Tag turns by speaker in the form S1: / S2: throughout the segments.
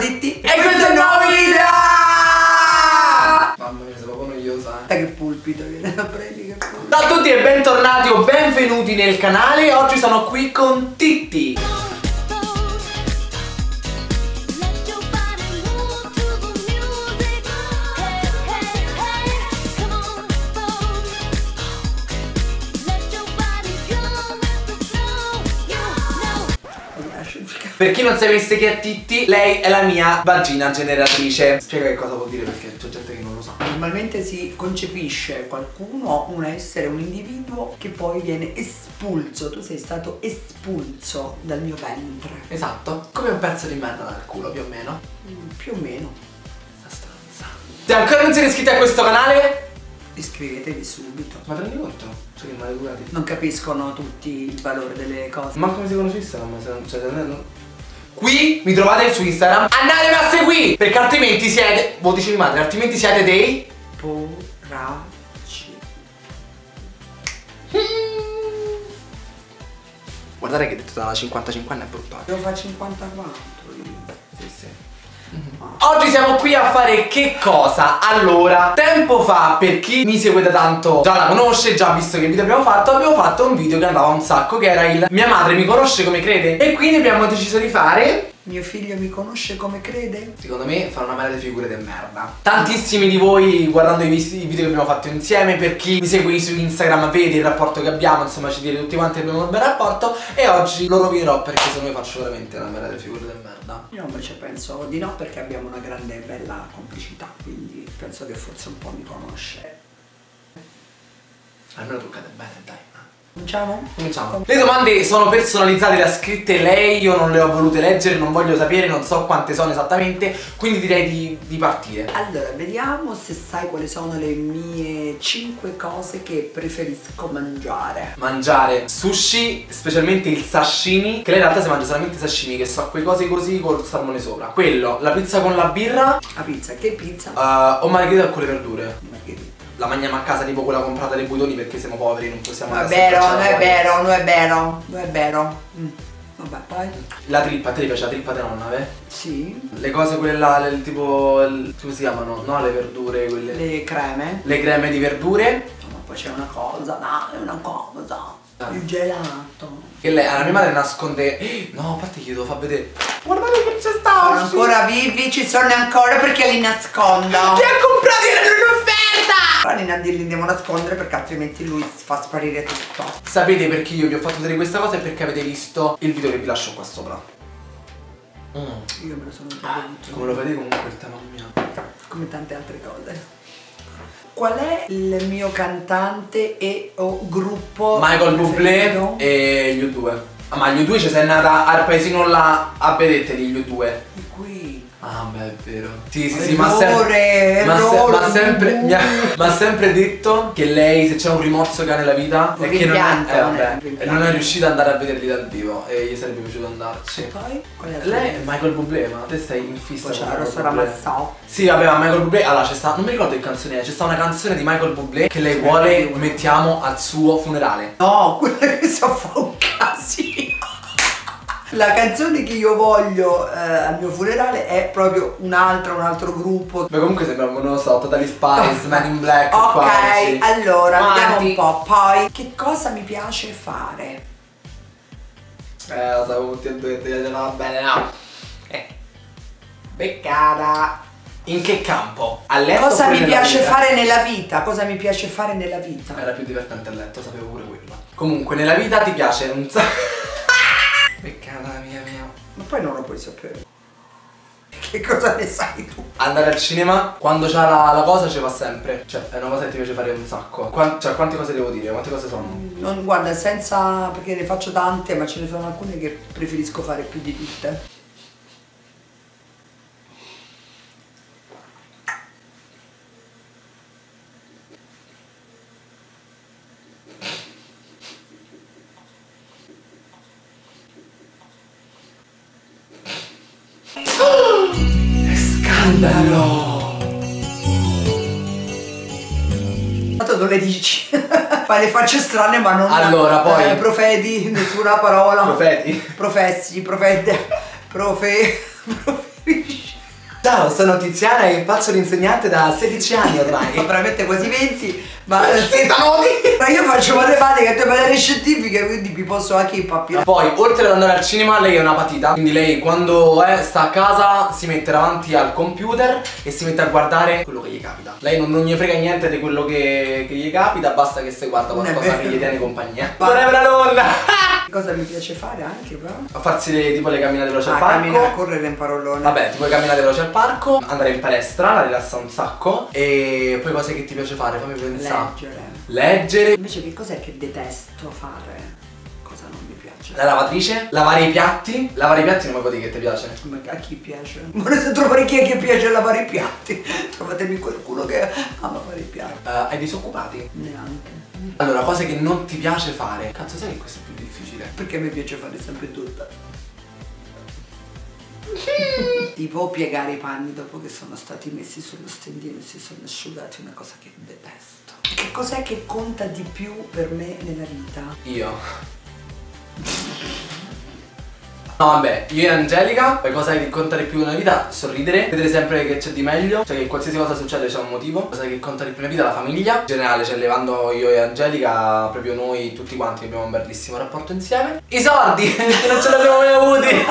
S1: Titti
S2: e questo è un nuovo video!
S1: Mamma mia, sei proprio noiosa. Che pulpito, viene da prendi, che pulpito.
S2: Ciao a tutti e bentornati o benvenuti nel canale. Oggi sono qui con Titti. Per chi non sapesse chi è Titti, lei è la mia vagina generatrice. Spiega che cosa vuol dire, perché c'è gente che non lo sa.
S1: Normalmente si concepisce qualcuno, un essere, un individuo che poi viene espulso. Tu sei stato espulso dal mio ventre.
S2: Esatto, come un pezzo di merda dal culo, più o meno.
S1: Più o meno.
S2: Sta stronza. Se ancora non siete iscritti a questo canale,
S1: Iscrivetevi subito.
S2: ma prendi conto? Cioè che maleducati.
S1: Non capiscono tutti il valore delle cose.
S2: Ma come si conosce Instagram? Cioè, qui mi trovate su Instagram. Andatemi a seguire, perché altrimenti siete, voi dicevi madre, altrimenti siete dei
S1: poracci.
S2: Guardate che detto dalla 55enne è brutto.
S1: Devo fare 54.
S2: Sì, sì. Oggi siamo qui a fare che cosa? Allora, tempo fa, per chi mi segue da tanto già la conosce, già visto che video abbiamo fatto un video che andava un sacco, che era il Mia madre mi conosce come crede. E quindi abbiamo deciso di fare
S1: Mio figlio mi conosce come crede?
S2: secondo me fare una marea di figure di merda. Tantissimi di voi guardando i video che abbiamo fatto insieme, per chi mi segue su Instagram vede il rapporto che abbiamo, insomma ci dire tutti quanti abbiamo un bel rapporto. E oggi lo rovinerò perché secondo me faccio veramente una marea di figure di merda.
S1: Io invece penso di no, perché abbiamo una grande e bella complicità, quindi penso che forse un po' mi conosce.
S2: Almeno truccate bene, dai.
S1: Cominciamo?
S2: Cominciamo. Le domande sono personalizzate, le ha scritte lei, io non le ho volute leggere, non voglio sapere, non so quante sono esattamente, quindi direi di partire.
S1: Allora, vediamo se sai quali sono le mie 5 cose che preferisco mangiare.
S2: Mangiare sushi, specialmente il sashimi, che lei in realtà si mangia solamente sashimi, che so quei cose così col salmone sopra. Quello, la pizza con la birra.
S1: La pizza, che pizza?
S2: O margherita con le verdure.
S1: Margherita.
S2: La mangiamo a casa tipo quella comprata dai buitoni perché siamo poveri, non possiamo
S1: Non è
S2: andare a
S1: vero, non è
S2: fuori.
S1: vero, non è vero, non è vero. Vabbè, poi?
S2: La trippa, a te ti piace la trippa di nonna, ve?
S1: Sì.
S2: Le cose quelle là, tipo, come si chiamano? No, le verdure, quelle.
S1: Le creme.
S2: Le creme di verdure.
S1: Ma poi c'è una cosa, dai, una cosa. Il gelato.
S2: Che lei, alla mia madre nasconde. No, a parte che io devo far vedere. Guardate che c'è sta.
S1: Sono ancora vivi, ci sono ancora perché li nascondo.
S2: Ti ha comprato in un'offerta!
S1: Allora li devo nascondere perché altrimenti lui fa sparire tutto.
S2: Sapete perché io vi ho fatto vedere questa cosa? E perché avete visto il video che vi lascio qua sopra.
S1: Io me lo sono già voluto.
S2: Come lo vedete comunque il tema mio.
S1: Come tante altre cose. Qual è il mio cantante e o gruppo
S2: Michael
S1: preferito?
S2: Bublé e gli U2. Ah, ma gli U2 ci sei nata al paesino là a vedete di gli U2.
S1: Di qui.
S2: Ah beh, è vero. Sì, sì, sì,
S1: Errore,
S2: ma ha sempre detto che lei, se c'è un rimorso che ha nella vita, è che non è riuscita ad andare a vederli dal vivo e gli sarebbe piaciuto andarci.
S1: Poi? Qual è la
S2: Lei è Michael Bublé, ma te stai in fissa
S1: Poi c'è
S2: con
S1: la
S2: Michael
S1: Rosa
S2: Bublé.
S1: Ramazzò.
S2: Sì, vabbè, ma Michael Bublé, allora c'è sta, non mi ricordo che canzone è, c'è sta una canzone di Michael Bublé che lei vuole mettiamo al suo funerale.
S1: No, quella che so fa un casino. La canzone che io voglio al mio funerale è proprio un altro gruppo.
S2: Ma comunque sembriamo, non lo so, Totally Spice, Man in Black.
S1: Ok,
S2: quasi.
S1: allora vediamo
S2: Avanti.
S1: un po'. Poi, che cosa mi piace fare?
S2: Lo sapevo tutti e due, va bene, no. Beccata. In che campo? A letto?
S1: Cosa
S2: oppure
S1: mi
S2: nella
S1: piace
S2: vita?
S1: fare nella vita? Cosa mi piace fare nella vita?
S2: Era più divertente a letto, sapevo pure quello. Comunque, nella vita ti piace un sacco. Beccata mia.
S1: Ma poi non lo puoi sapere. Che cosa ne sai tu?
S2: Andare al cinema, quando c'ha la cosa ci va sempre. Cioè, è una cosa che ti piace fare un sacco. Cioè, quante cose devo dire? Quante cose sono?
S1: Non, guarda, senza, perché ne faccio tante, ma ce ne sono alcune che preferisco fare più di tutte.
S2: Scandalo!
S1: Tanto non le dici. Fai le facce strane ma non.
S2: Allora, poi
S1: profeti, nessuna parola.
S2: Profeti.
S1: Professi, profete. Proferisci.
S2: Ciao, sono Tiziana e faccio l'insegnante da 16 anni ormai.
S1: Veramente quasi 20, ma ma io faccio matematica e materie scientifiche, quindi mi posso anche impappinare.
S2: Poi, oltre ad andare al cinema, lei è una patita. Quindi lei quando sta a casa si mette davanti al computer e si mette a guardare quello che gli capita. Lei non gli frega niente di quello che gli capita, basta che se guarda qualcosa che gli tiene compagnia. Forever Alone!
S1: Cosa mi piace fare anche però?
S2: A farsi tipo le camminate veloci al parco.
S1: Camminare, correre in parolone.
S2: Vabbè, tipo le camminate veloci al parco, andare in palestra, la rilassa un sacco. E poi cose che ti piace fare, fammi pensare. Leggere.
S1: Invece che cos'è che detesto fare? Cosa non mi piace?
S2: La lavatrice, lavare i piatti. Lavare i piatti non mi puoi dire che ti piace.
S1: Ma a chi piace? Volete trovare chi è che piace lavare i piatti? Trovatemi qualcuno che ama fare i piatti.
S2: Hai disoccupati?
S1: Neanche.
S2: Allora, cose che non ti piace fare. Cazzo, sai che questo è più difficile?
S1: Perché mi piace fare sempre tutto. Tipo piegare i panni dopo che sono stati messi sullo stendino e si sono asciugati, una cosa che detesto. Che cos'è che conta di più per me nella vita?
S2: Io. No vabbè, io e Angelica, la cosa che conta di più nella vita, sorridere, vedere sempre che c'è di meglio, cioè che qualsiasi cosa succede c'è un motivo. La cosa che conta di più nella vita è la famiglia. In generale, cioè levando io e Angelica, proprio noi tutti quanti abbiamo un bellissimo rapporto insieme. I soldi, che non ce l'abbiamo mai avuti.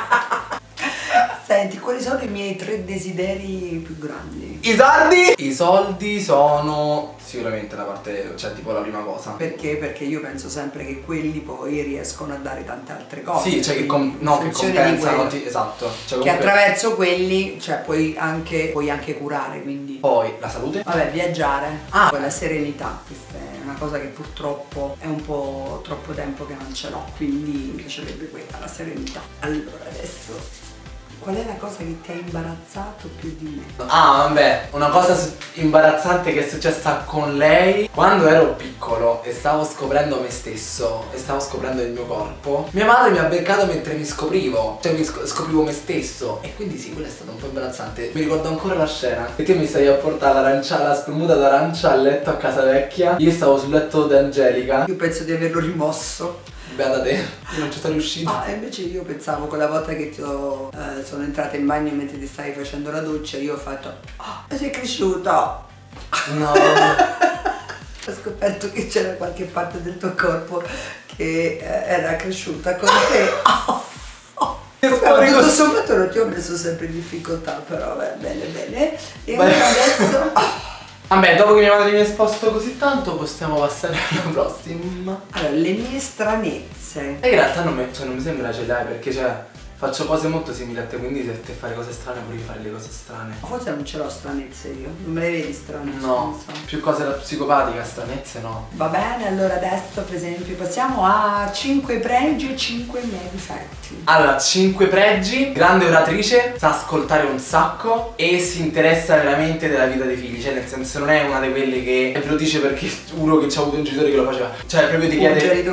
S1: Senti, quali sono i miei 3 desideri più grandi?
S2: I soldi? I soldi sono sicuramente la parte, cioè tipo la prima cosa.
S1: Perché? Perché io penso sempre che quelli poi riescono a dare tante altre cose.
S2: Sì, cioè che, che compensano, esatto. Cioè,
S1: che attraverso quelli, cioè puoi anche curare, quindi.
S2: Poi la salute?
S1: Vabbè, viaggiare. Poi la serenità, questa è una cosa che purtroppo è un po' troppo tempo che non ce l'ho, quindi mi piacerebbe quella, la serenità. Allora, adesso. Qual è la cosa che ti ha imbarazzato più di me?
S2: Ah vabbè, una cosa imbarazzante che è successa con lei quando ero piccolo e stavo scoprendo me stesso e stavo scoprendo il mio corpo. Mia madre mi ha beccato mentre mi scoprivo, cioè mi scoprivo me stesso. E quindi sì, quello è stato un po' imbarazzante. Mi ricordo ancora la scena e tu mi stavi a portare la spremuta d'arancia a letto a casa vecchia. Io stavo sul letto di Angelica.
S1: Io penso di averlo rimosso.
S2: Beata te, io non ci sono riuscito.
S1: E invece io pensavo quella volta che sono entrata in bagno mentre ti stavi facendo la doccia, io ho fatto sei cresciuto.
S2: No.
S1: Ho scoperto che c'era qualche parte del tuo corpo che era cresciuta con te. Tutto sommato non ti ho messo sempre in difficoltà, però bene bene. E adesso
S2: vabbè, dopo che mia madre mi ha esposto così tanto, possiamo passare alla prossima.
S1: Allora, le mie stranezze.
S2: E in realtà non mi sembra ce l'hai, perché cioè faccio cose molto simili a te, quindi se te fare cose strane pure io fare le cose strane.
S1: Forse non ce l'ho stranezze io, non me le vedi strane?
S2: No, più cose da psicopatica, stranezze no.
S1: Va bene, allora adesso per esempio passiamo a 5 pregi e 5 miei difetti.
S2: Allora, 5 pregi: grande oratrice, sa ascoltare un sacco e si interessa veramente della vita dei figli. Cioè nel senso non è una di quelle che lo dice perché uno che c'ha avuto un genitore che lo faceva. Cioè proprio ti chiede.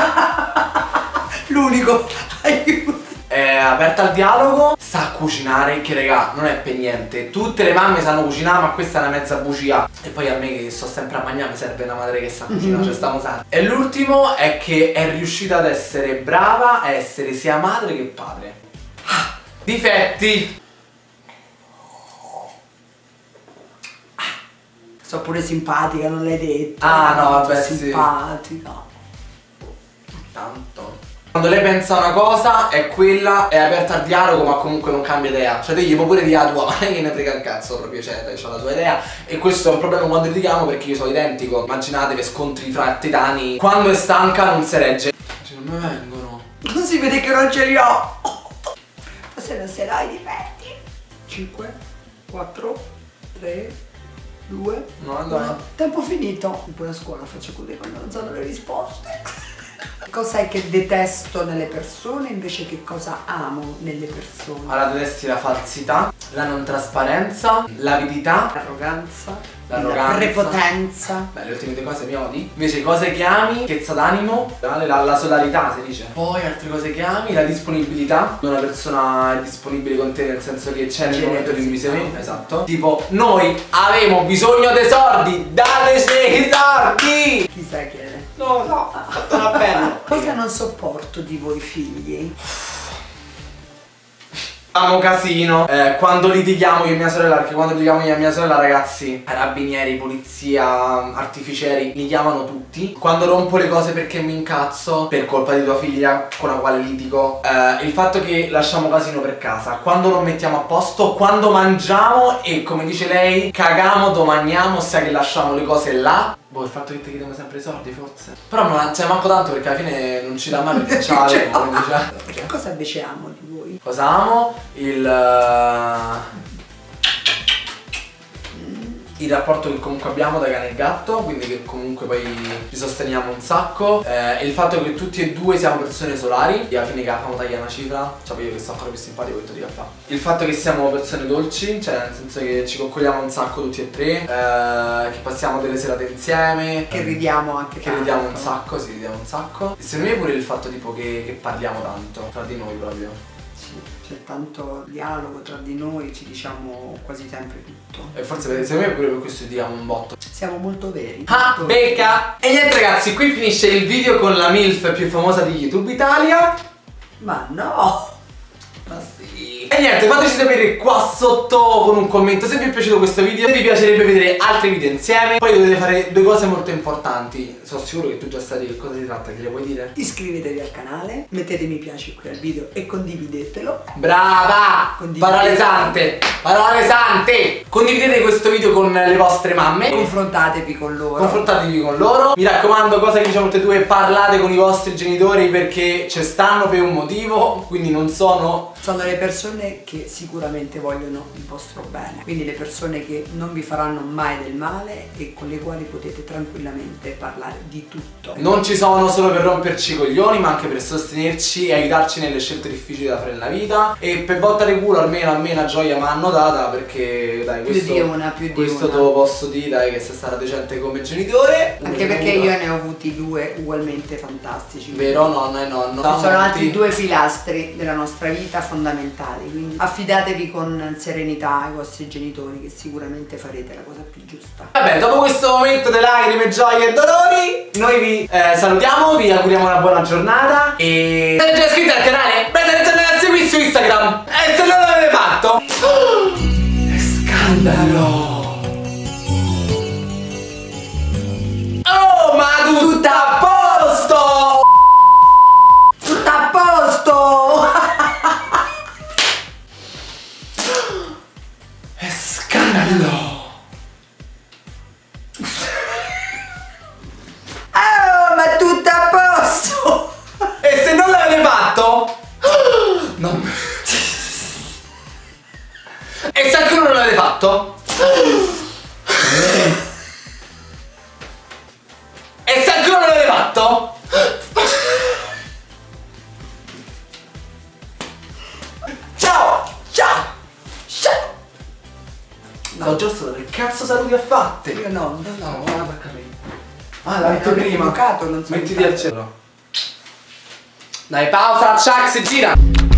S2: L'unico, aiuto. È aperta al dialogo, sa cucinare, che regà, non è per niente. Tutte le mamme sanno cucinare, ma questa è una mezza bugia. E poi a me che sto sempre a mangiare mi serve una madre che sa cucinare, cioè stiamo santi. E l'ultimo è che è riuscita ad essere brava a essere sia madre che padre. Difetti.
S1: So pure simpatica, non l'hai detto.
S2: Ah no, vabbè,
S1: simpatica.
S2: Tanto. Quando lei pensa una cosa è quella, è aperta al dialogo ma comunque non cambia idea. Cioè te gli puoi pure dire la tua, ma lei che ne frega un cazzo proprio, cioè lei ha la sua idea. E questo è un problema quando litighiamo perché io sono identico. Immaginatevi scontri fra titani. Quando è stanca non si regge. Cioè non mi vengono.
S1: Non si vede che non ce li ho. Se non se l'hai i difetti. 5, 4, 3, 2,
S2: no, no.
S1: Tempo finito. Poi a scuola faccio così quando non so le risposte. Cos'è che detesto nelle persone invece che cosa amo nelle persone?
S2: Allora detesti la falsità, la non trasparenza, l'avidità,
S1: l'arroganza,
S2: la
S1: prepotenza.
S2: Beh, le ultime due cose mi odi. Invece cose che ami, ricchezza d'animo, la solarità si dice. Poi altre cose che ami, la disponibilità. Una persona è disponibile con te nel senso che c'è nel momento di bisogno. Esatto. Tipo, noi avevamo bisogno dei soldi, dateci i soldi!
S1: Chissà che
S2: no, va bene.
S1: Cosa non sopporto di voi figli?
S2: Amo casino. Quando litighiamo io e mia sorella, perché quando litighiamo io e mia sorella, ragazzi, carabinieri, polizia, artificieri, li chiamano tutti. Quando rompo le cose perché mi incazzo per colpa di tua figlia con la quale litigo, il fatto che lasciamo casino per casa, quando non mettiamo a posto, quando mangiamo e come dice lei, cagamo, domaniamo, ossia che lasciamo le cose là. Boh, il fatto che ti chiediamo sempre i soldi forse. Però non c'è manco tanto perché alla fine non ci dà mai perché c'ha
S1: Che cosa invece amo di voi?
S2: Cosa amo? Il rapporto che comunque abbiamo da cane e gatto, quindi che comunque poi ci sosteniamo un sacco. E il fatto che tutti e due siamo persone solari. E alla fine che famo taglia una cifra, cioè io che sto ancora più simpatico che tu dica fa. Il fatto che siamo persone dolci, cioè nel senso che ci coccoliamo un sacco tutti e tre, che passiamo delle serate insieme,
S1: che ridiamo anche
S2: che ridiamo un sacco, sì, ridiamo un sacco. E secondo me pure il fatto tipo che parliamo tanto tra di noi proprio.
S1: C'è tanto dialogo tra di noi, ci diciamo quasi sempre tutto.
S2: E forse secondo me pure per questo diciamo un botto.
S1: Siamo molto veri.
S2: Ah, becca! E niente ragazzi, qui finisce il video con la MILF più famosa di YouTube Italia.
S1: Ma no!
S2: Ma sì. E niente, fateci sapere qua sotto con un commento se vi è piaciuto questo video, se vi piacerebbe vedere altri video insieme. Poi dovete fare due cose molto importanti. Sono sicuro che tu già sai di che cosa si tratta, che le vuoi dire?
S1: Iscrivetevi al canale, mettete mi piace qui al video e condividetelo.
S2: Brava! Parole sante! Parole sante! Condividete questo video con le vostre mamme.
S1: Confrontatevi con loro.
S2: Confrontatevi con loro. Mi raccomando, cosa che diciamo tutte e due, parlate con i vostri genitori perché ci stanno per un motivo, quindi non sono
S1: le persone che sicuramente vogliono il vostro bene, quindi le persone che non vi faranno mai del male e con le quali potete tranquillamente parlare di tutto.
S2: Non ci sono solo per romperci i coglioni, ma anche per sostenerci e aiutarci nelle scelte difficili da fare nella vita. E per bottare culo almeno a me una gioia mi hanno data, perché dai, questo te lo posso dire, dai, che sei stata decente come genitore.
S1: Anche perché io ne ho avuti due ugualmente fantastici.
S2: Vero, nonna e nonno.
S1: Sono altri due pilastri della nostra vita fondamentali, quindi affidatevi con serenità ai vostri genitori che sicuramente farete la cosa più giusta.
S2: Vabbè, dopo questo momento di lacrime, gioie e dolori, noi vi salutiamo, vi auguriamo una buona giornata e se non siete già iscritti al canale, mettete a seguire su Instagram e se non l'avete fatto scandalo. Oh, ma tutto a posto!
S1: Tutto a posto!
S2: Scandalo!
S1: Oh, ma tutto a posto!
S2: E se non l'avete fatto? No. E se ancora non l'avete fatto? E se ancora non l'avete fatto? Ciao! Ciao! Ciao! No, giusto, che cazzo saluti ha fatte?
S1: Io no.
S2: No, guarda capire. Ah, l'hai detto prima.
S1: Educato, non so.
S2: Mettiti al cielo. Dai, pausa, Chuck, si gira.